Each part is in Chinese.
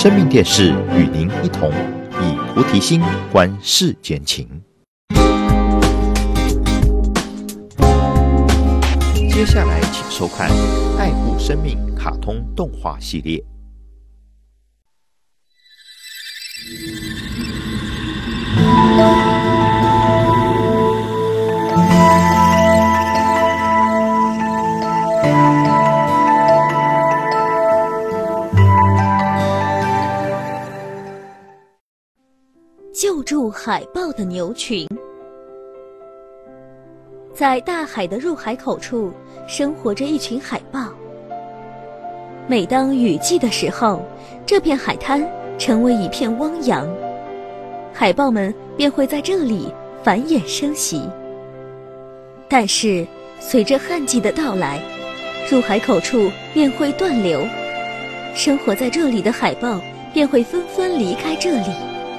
生命电视与您一同以菩提心观世间情。接下来请收看《爱护生命》卡通动画系列。 救助海豹的牛群。在大海的入海口处生活着一群海豹。每当雨季的时候，这片海滩成为一片汪洋，海豹们便会在这里繁衍生息。但是随着旱季的到来，入海口处便会断流，生活在这里的海豹便会纷纷离开这里。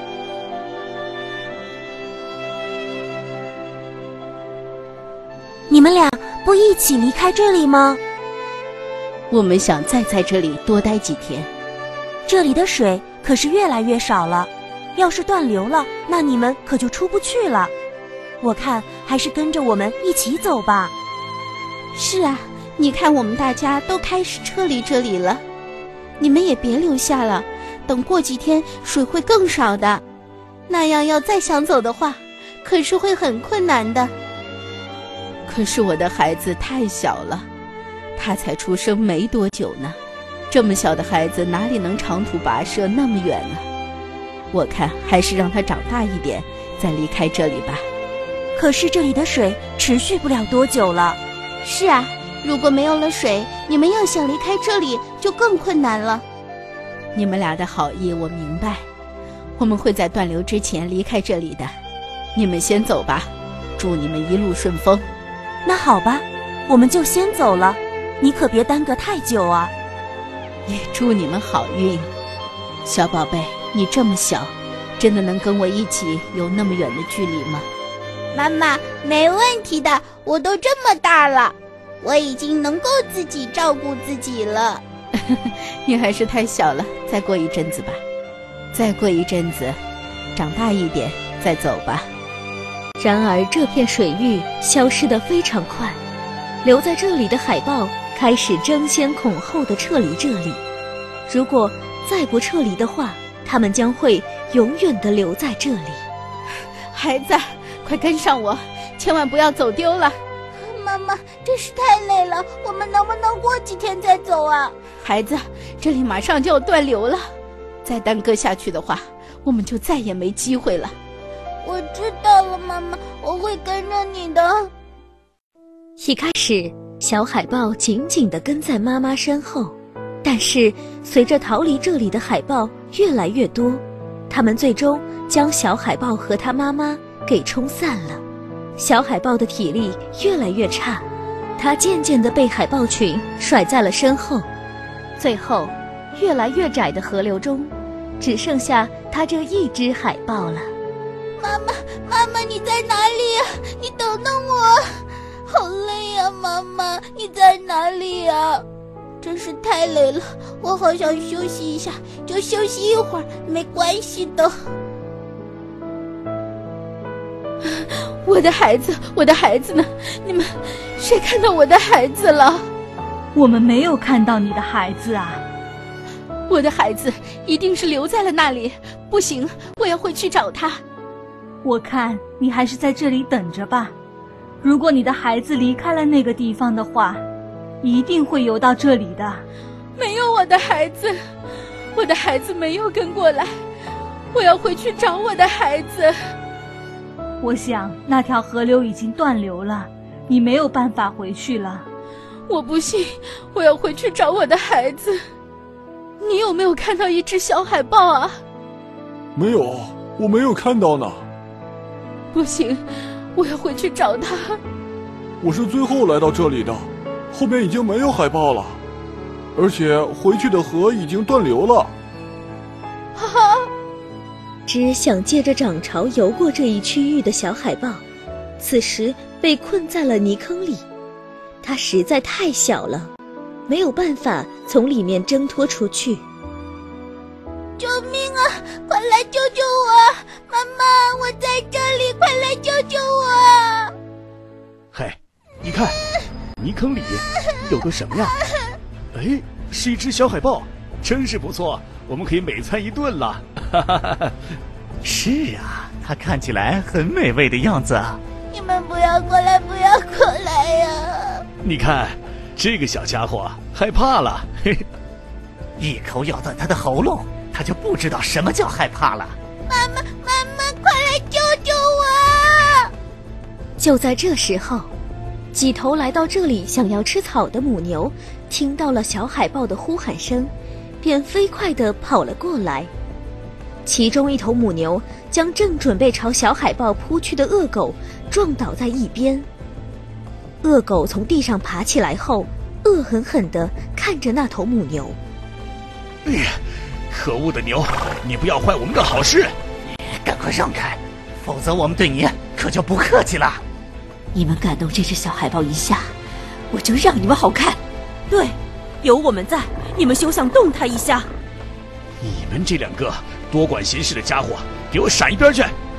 你们俩不一起离开这里吗？ 我们想再在这里多待几天。 这里的水可是越来越少了，要是断流了，那你们可就出不去了。我看还是跟着我们一起走吧。 是啊，你看我们大家都开始撤离这里了，你们也别留下了，等过几天水会更少的，那样要再想走的话，可是会很困难的。可是我的孩子太小了，他才出生没多久呢，这么小的孩子哪里能长途跋涉那么远呢？我看还是让他长大一点，再离开这里吧。 可是这里的水持续不了多久了。 是啊，如果没有了水，你们要想离开这里就更困难了。你们俩的好意我明白，我们会在断流之前离开这里的。你们先走吧，祝你们一路顺风。 那好吧，我们就先走了，你可别耽搁太久啊。 也祝你们好运。小宝贝，你这么小，真的能跟我一起有那么远的距离吗？ 妈妈，没问题的，我都这么大了，我已经能够自己照顾自己了。 你还是太小了，再过一阵子吧。再过一阵子，长大一点再走吧。 然而这片水域消失得非常快，留在这里的海豹开始争先恐后地撤离这里。如果再不撤离的话，他们将会永远地留在这里。 孩子，快跟上我，千万不要走丢了。 妈妈，真是太累了，我们能不能过几天再走啊？ 孩子，这里马上就要断流了，再耽搁下去的话，我们就再也没机会了。 我知道了，妈妈，我会跟着你的。 一开始，小海豹紧紧地跟在妈妈身后，但是随着逃离这里的海豹越来越多，它们最终将小海豹和它妈妈给冲散了。小海豹的体力越来越差，它渐渐地被海豹群甩在了身后。最后，越来越窄的河流中，只剩下它这一只海豹了。 妈妈，你在哪里啊？你等等我，好累呀，妈妈，你在哪里啊？真是太累了，我好想休息一下，就休息一会儿，没关系的。 我的孩子，我的孩子呢？你们谁看到我的孩子了？ 我们没有看到你的孩子啊。 我的孩子一定是留在了那里，不行，我要回去找他。 我看你还是在这里等着吧。如果你的孩子离开了那个地方的话，一定会游到这里的。 没有我的孩子，我的孩子没有跟过来，我要回去找我的孩子。 我想那条河流已经断流了，你没有办法回去了。 我不信，我要回去找我的孩子。你有没有看到一只小海豹啊？ 没有，我没有看到呢。 不行，我要回去找他。 我是最后来到这里的，后面已经没有海豹了，而且回去的河已经断流了。 哈哈！ 只想借着涨潮游过这一区域的小海豹，此时被困在了泥坑里。它实在太小了，没有办法从里面挣脱出去。 救命啊！快来救救我！妈妈，我在这里，快来救救我！ 嘿，你看，泥坑里有个什么呀？哎，是一只小海豹，真是不错，我们可以美餐一顿了。哈哈哈！ 是啊，它看起来很美味的样子啊。 你们不要过来，不要过来呀！ 你看，这个小家伙害怕了，嘿， 一口咬断他的喉咙，他就不知道什么叫害怕了。 妈妈，快来救救我！ 就在这时候，几头来到这里想要吃草的母牛听到了小海豹的呼喊声，便飞快地跑了过来。其中一头母牛将正准备朝小海豹扑去的恶狗撞倒在一边。恶狗从地上爬起来后，恶狠狠地看着那头母牛。 哎呀，可恶的牛，你不要坏我们的好事！ 赶快让开，否则我们对你可就不客气了。 你们敢动这只小海豹一下，我就让你们好看。对，有我们在，你们休想动它一下。 你们这两个多管闲事的家伙，给我闪一边去！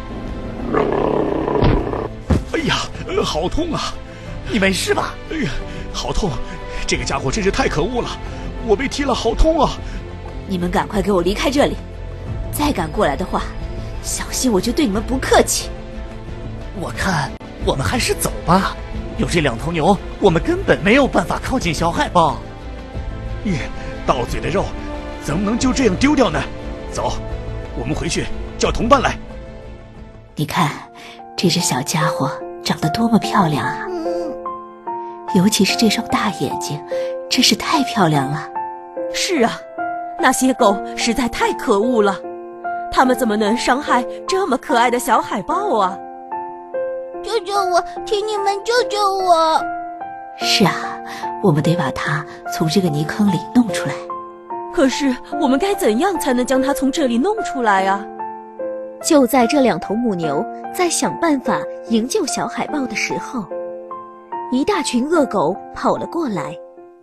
哎呀，好痛啊！ 你没事吧？ 哎呀，好痛！这个家伙真是太可恶了，我被踢了，好痛啊！ 你们赶快给我离开这里，再敢过来的话，小心我就对你们不客气。 我看我们还是走吧，有这两头牛，我们根本没有办法靠近小海豹。 到嘴的肉怎么能就这样丢掉呢？走，我们回去叫同伴来。 你看这只小家伙长得多么漂亮啊，尤其是这双大眼睛，真是太漂亮了。是啊，那些狗实在太可恶了，它们怎么能伤害这么可爱的小海豹啊？ 救救我，请你们救救我！ 是啊，我们得把它从这个泥坑里弄出来。可是我们该怎样才能将它从这里弄出来啊？ 就在这两头母牛在想办法营救小海豹的时候，一大群恶狗跑了过来。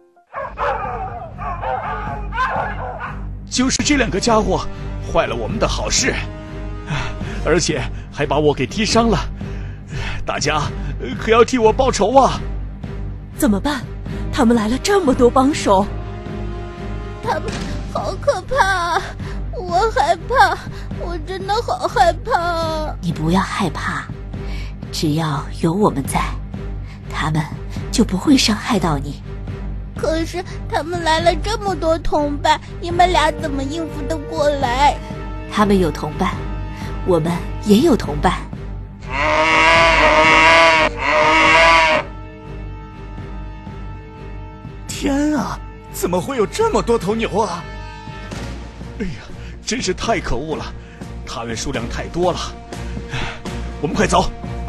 就是这两个家伙坏了我们的好事，而且还把我给踢伤了，大家可要替我报仇啊！ 怎么办？他们来了这么多帮手， 他们好可怕，我害怕，我真的好害怕。 你不要害怕，只要有我们在，他们就不会伤害到你。 可是他们来了这么多同伴，你们俩怎么应付得过来？ 他们有同伴，我们也有同伴。 天啊，怎么会有这么多头牛啊？ 哎呀，真是太可恶了，它们数量太多了。我们快走！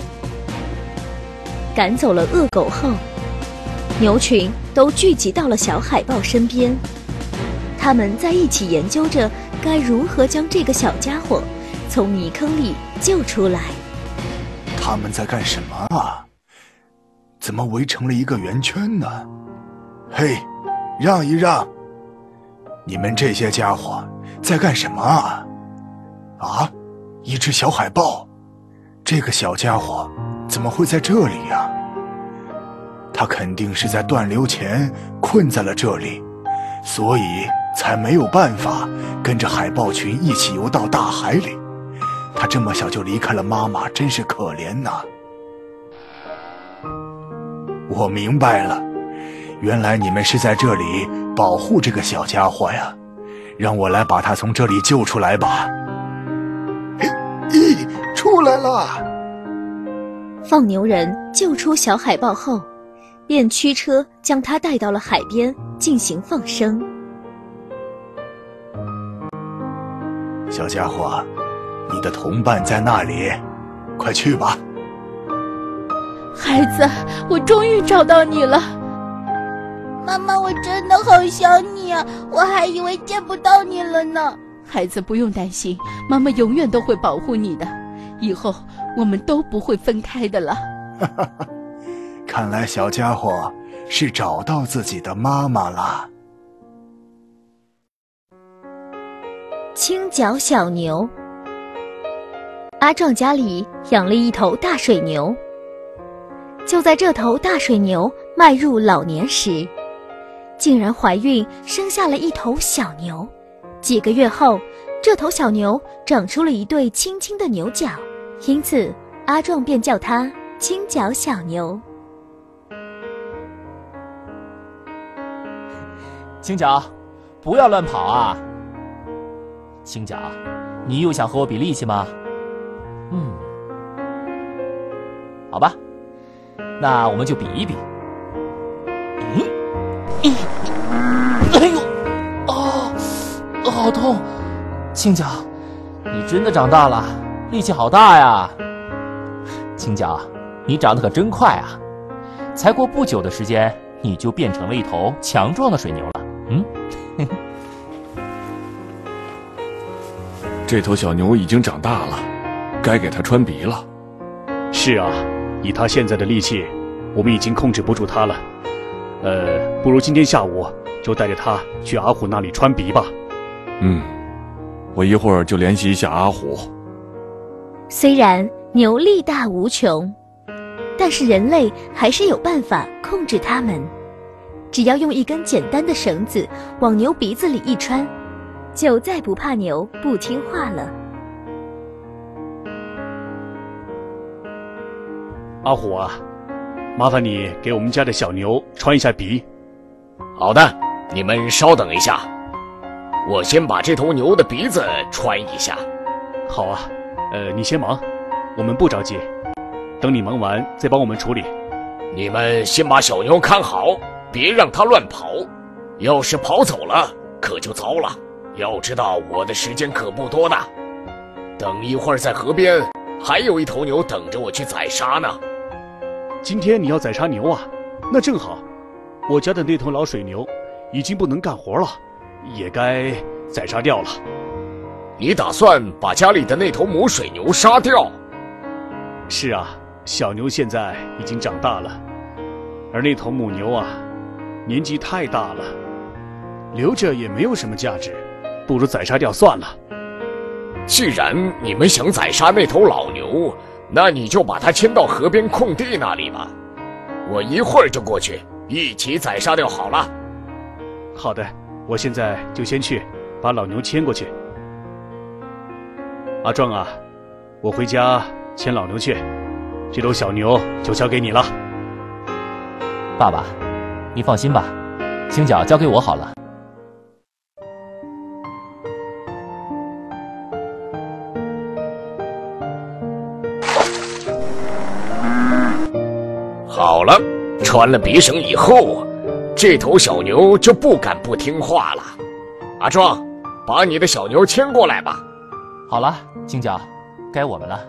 赶走了恶狗后，牛群都聚集到了小海豹身边，他们在一起研究着该如何将这个小家伙从泥坑里救出来。 他们在干什么啊？怎么围成了一个圆圈呢？嘿，让一让！你们这些家伙在干什么啊？啊，一只小海豹，这个小家伙怎么会在这里呀？他肯定是在断流前困在了这里，所以才没有办法跟着海豹群一起游到大海里。他这么小就离开了妈妈，真是可怜呐。我明白了，原来你们是在这里保护这个小家伙呀，让我来把他从这里救出来吧。咦，出来了！ 放牛人救出小海豹后，便驱车将它带到了海边进行放生。 小家伙，你的同伴在那里，快去吧。 孩子，我终于找到你了。 妈妈，我真的好想你啊，我还以为见不到你了呢。 孩子，不用担心，妈妈永远都会保护你的，以后我们都不会分开的了。 看来小家伙是找到自己的妈妈了。 青脚小牛。阿壮家里养了一头大水牛。就在这头大水牛迈入老年时，竟然怀孕生下了一头小牛。几个月后，这头小牛长出了一对青青的牛角，因此阿壮便叫它青脚小牛。 青脚，不要乱跑啊！青脚，你又想和我比力气吗？好吧，那我们就比一比。哎呦，好痛！青脚，你真的长大了，力气好大呀！青脚，你长得可真快啊！才过不久的时间，你就变成了一头强壮的水牛了。 这头小牛已经长大了，该给它穿鼻了。 是啊，以它现在的力气，我们已经控制不住它了。不如今天下午就带着它去阿虎那里穿鼻吧。 我一会儿就联系一下阿虎。 虽然牛力大无穷，但是人类还是有办法控制它们。只要用一根简单的绳子往牛鼻子里一穿，就再不怕牛不听话了。 阿虎啊，麻烦你给我们家的小牛穿一下鼻。 好的，你们稍等一下，我先把这头牛的鼻子穿一下。 好啊，你先忙，我们不着急，等你忙完再帮我们处理。 你们先把小牛看好，别让它乱跑，要是跑走了可就糟了。要知道我的时间可不多呢，等一会儿在河边还有一头牛等着我去宰杀呢。 今天你要宰杀牛啊？那正好，我家的那头老水牛已经不能干活了，也该宰杀掉了。 你打算把家里的那头母水牛杀掉？ 是啊，小牛现在已经长大了，而那头母牛啊，年纪太大了，留着也没有什么价值，不如宰杀掉算了。 既然你们想宰杀那头老牛，那你就把它牵到河边空地那里吧，我一会儿就过去，一起宰杀掉好了。 好的，我现在就先去把老牛牵过去。阿壮啊，我回家牵老牛去，这头小牛就交给你了。 爸爸，你放心吧，青脚交给我好了。 好了，穿了鼻绳以后，这头小牛就不敢不听话了。阿壮，把你的小牛牵过来吧。 好了，青脚，该我们了。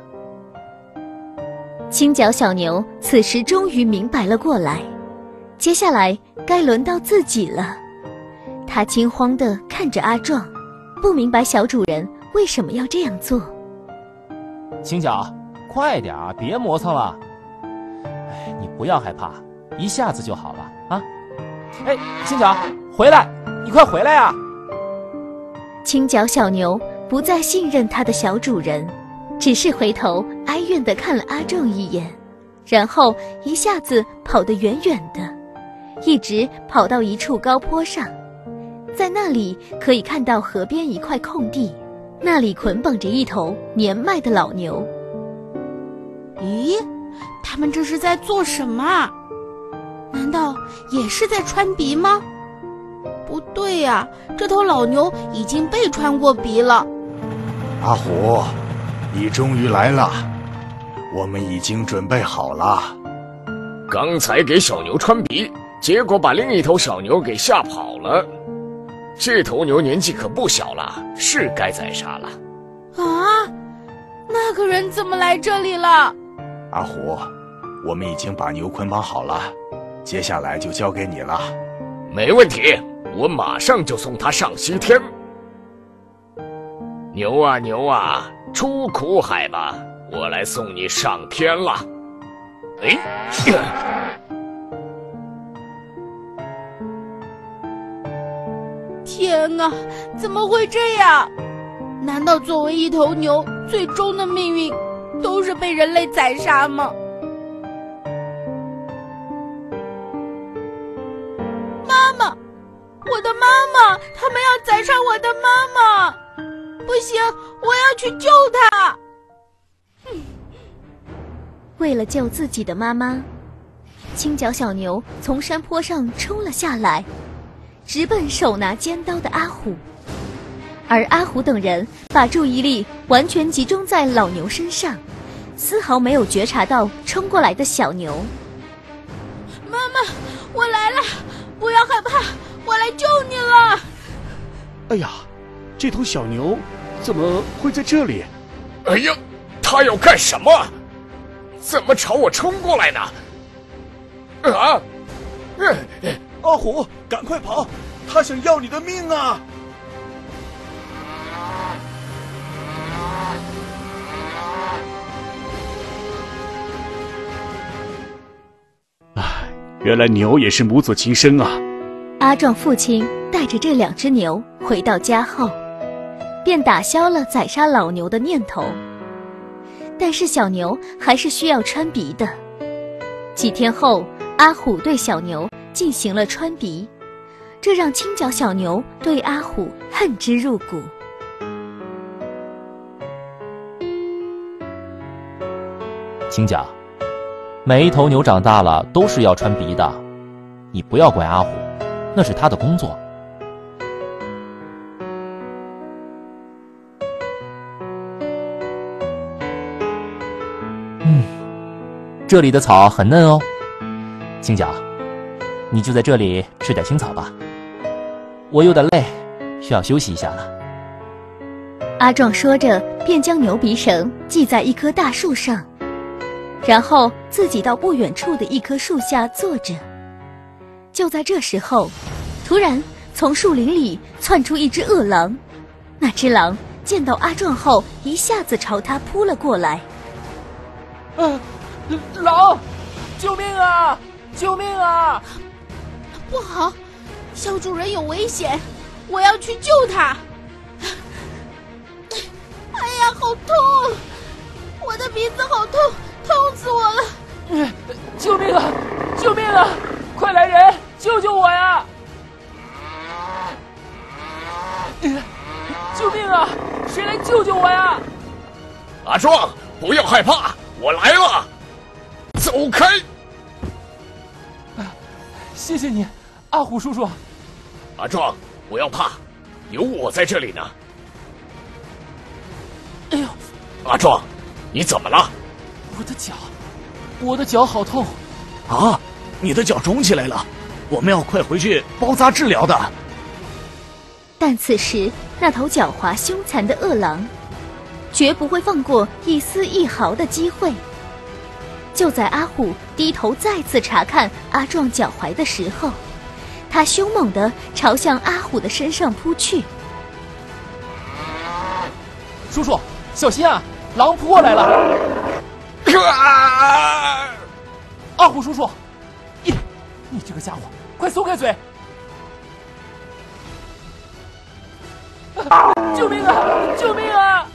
青脚小牛此时终于明白了过来，接下来该轮到自己了。他惊慌地看着阿壮，不明白小主人为什么要这样做。 青脚，快点啊，别磨蹭了。你不要害怕，一下子就好了啊！哎，青脚，回来，你快回来呀！ 青脚小牛不再信任它的小主人，只是回头哀怨地看了阿壮一眼，然后一下子跑得远远的，一直跑到一处高坡上。在那里可以看到河边一块空地，那里捆绑着一头年迈的老牛。 咦，他们这是在做什么啊？难道也是在穿鼻吗？不对呀，这头老牛已经被穿过鼻了。 阿虎，你终于来了，我们已经准备好了。 刚才给小牛穿鼻，结果把另一头小牛给吓跑了。这头牛年纪可不小了，是该宰杀了。 啊，那个人怎么来这里了？ 阿虎，我们已经把牛捆绑好了，接下来就交给你了。 没问题，我马上就送他上西天。牛啊牛啊，出苦海吧，我来送你上天了。哎， 天啊，怎么会这样？ 难道作为一头牛，最终的命运都是被人类宰杀吗？妈妈，我的妈妈，他们要宰杀我的妈妈！不行，我要去救她！ 为了救自己的妈妈，青脚小牛从山坡上冲了下来，直奔手拿尖刀的阿虎。而阿虎等人把注意力完全集中在老牛身上，丝毫没有觉察到冲过来的小牛。 妈妈，我来了，不要害怕，我来救你了。 哎呀，这头小牛怎么会在这里？ 哎呀，他要干什么？怎么朝我冲过来呢？啊！ 阿虎，赶快跑！他想要你的命啊！ 原来牛也是母子情深啊！ 阿壮父亲带着这2只牛回到家后，便打消了宰杀老牛的念头。但是小牛还是需要穿鼻的。几天后，阿虎对小牛进行了穿鼻，这让青脚小牛对阿虎恨之入骨。 青脚，每一头牛长大了都是要穿鼻的，你不要怪阿虎，那是他的工作。这里的草很嫩哦，青脚，你就在这里吃点青草吧。我有点累，需要休息一下了。 阿壮说着，便将牛鼻绳系在一棵大树上，然后自己到不远处的一棵树下坐着。就在这时候，突然从树林里窜出一只恶狼。那只狼见到阿壮后，一下子朝他扑了过来。 狼！救命啊！救命啊！ 不好，小主人有危险，我要去救他。哎呀，好痛！我的鼻子好痛，痛死我了！ 救命啊！救命啊！快来人，救救我呀！救命啊！谁来救救我呀？ 阿壮，不要害怕，我来了！走开！ 谢谢你，阿虎叔叔。 阿壮，不要怕，有我在这里呢。 哎呦， 阿壮，你怎么了？ 我的脚好痛。 啊，你的脚肿起来了，我们要快回去包扎治疗的。 但此时那头狡猾凶残的恶狼绝不会放过一丝一毫的机会。就在阿虎低头再次查看阿壮脚踝的时候，他凶猛地朝向阿虎的身上扑去。 叔叔，小心啊！狼扑过来了！阿虎叔叔，你这个家伙，快松开嘴！救命啊！救命啊！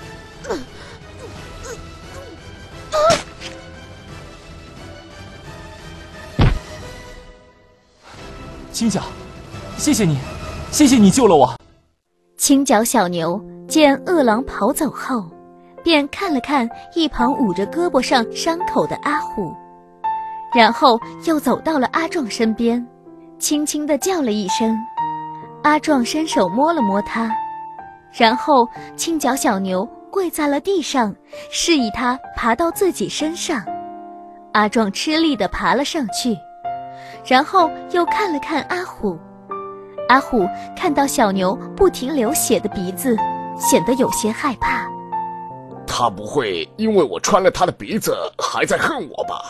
青脚，谢谢你，谢谢你救了我。 青脚小牛见恶狼跑走后，便看了看一旁捂着胳膊上伤口的阿虎，然后又走到了阿壮身边，轻轻地叫了一声。阿壮伸手摸了摸他，然后青脚小牛跪在了地上，示意他爬到自己身上。阿壮吃力地爬了上去，然后又看了看阿虎。阿虎看到小牛不停流血的鼻子，显得有些害怕。 他不会因为我穿了他的鼻子还在恨我吧？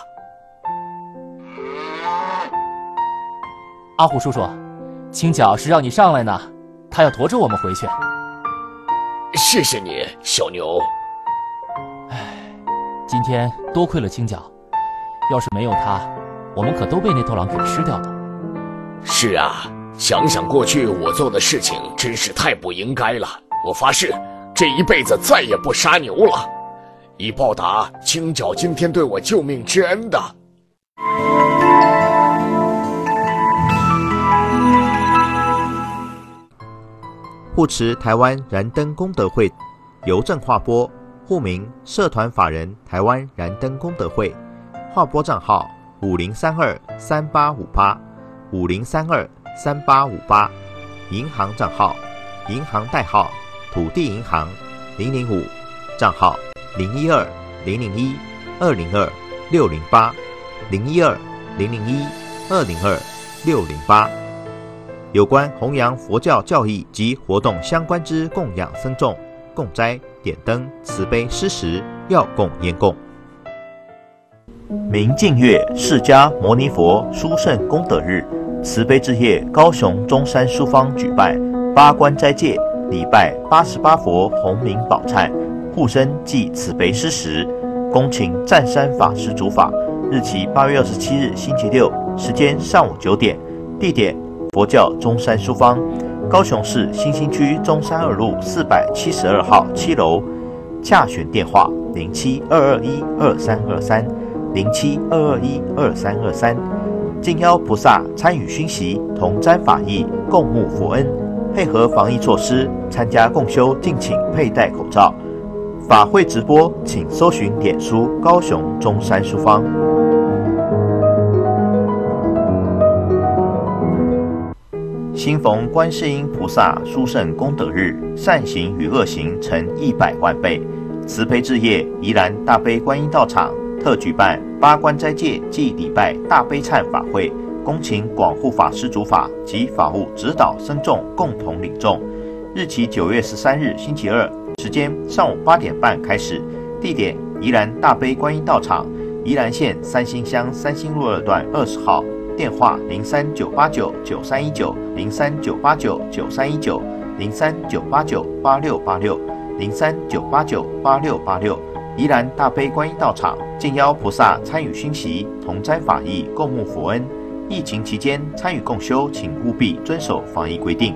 阿虎叔叔，青脚是让你上来呢，他要驮着我们回去。 谢谢你，小牛。 今天多亏了青脚，要是没有他，我们可都被那头狼给吃掉了。 是啊，想想过去我做的事情真是太不应该了。我发誓， 这一辈子再也不杀牛了，以报答青角今天对我救命之恩的。 护持台湾燃灯功德会邮政划拨，户名社团法人台湾燃灯功德会，划拨账号50323850323858，银行账号银行代号土地银行005，账号012002608008012002602608。有关弘扬佛教教义及活动相关之供养僧众、供斋、点灯、慈悲施食、药供、烟供。明净月释迦牟尼佛殊胜功德日，慈悲之夜高雄中山书坊举办八关斋戒、礼拜88佛洪名宝忏、护生暨慈悲施食，恭请湛山法师主法，日期8月27日星期六，时间上午9点，地点佛教中山书坊，高雄市新兴区中山2路472号7楼，洽询电话0722122323，0722122323，敬邀菩萨参与熏习，同沾法益，共沐佛恩，配合防疫措施，参加共修敬请佩戴口罩。法会直播，请搜寻脸书高雄中山书坊。新逢观世音菩萨殊胜功德日，善行与恶行成100万倍。慈悲之夜，宜兰大悲观音道场特举办八关斋戒暨礼拜大悲忏法会，恭请广护法师主法及法务指导僧众共同领众。日期9月13日星期二，时间上午8点半开始，地点宜兰大悲观音道场，宜兰县三星乡三星路2段20号。电话03-989-9319-03-989-9319-03-989-8686-03-989-8686。宜兰大悲观音道场敬邀菩萨参与熏习，同沾法益，共沐佛恩。疫情期间参与共修，请务必遵守防疫规定。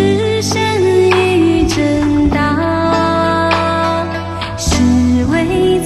是为